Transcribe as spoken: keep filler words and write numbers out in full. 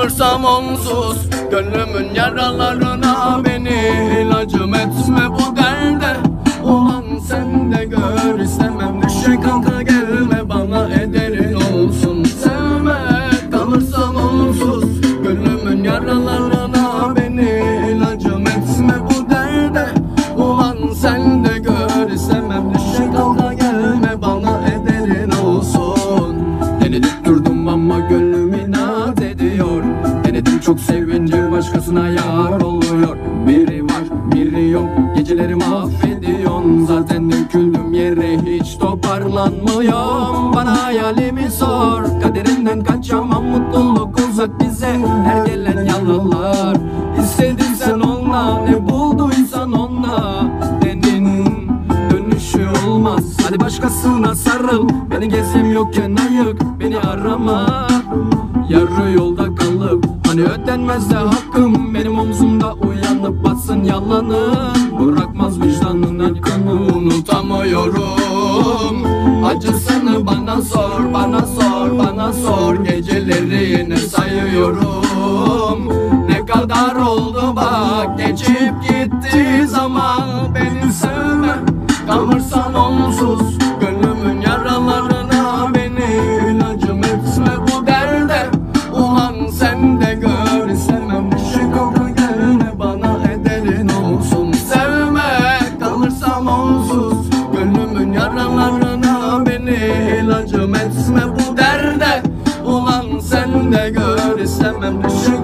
kalırsam onsuz. Gönlümün yaralarına beni ilacım etme bu derde. Olan sen de gör, istemem düşe kalka gelme bana, ederin olsun. Sevme kalırsam onsuz. Gönlümün yaralarına beni ilacım etme bu derde. Olan sen de gör, istemem düşe kalka gelme bana, ederin olsun. Denedim durdum ama gönlüm inat ediyor. Denedim çok sevince başkasına yar oluyor. Biri var biri yok, geceleri mahvediyorsun. Zaten döküldüm yere hiç toparlanmıyorum. Bana hayalimi sor, kaderinden kaçamam, mutluluk uzak bize. Her gelen yalanlar, istedin sen onunla, ne bulduysan onunla. Dedin dönüşü olmaz, hadi başkasına sarıl. Beni gezim yokken ayık, beni arama. Yarı yolda kalıp hani ödenmez de hakkım. Benim omzumda uyanıp batsın yalanın. Bırakmaz vicdanın yakını, unutamıyorum. Acısını bana sor, bana sor, bana sor. Gecelerini sayıyorum. Ne kadar oldu bak, geçip gitti zaman. Beni sevme kalırsan onsuz. Gönlümün yaralarına beni ilacım etme bu derde. Ulan sen de gör, istemem düşe kalka gelme bana, ederin olsun. Sevme kalırsam onsuz. Gönlümün yaralarına beni ilacım etme bu derde. Ulan sen de gör, istemem düşe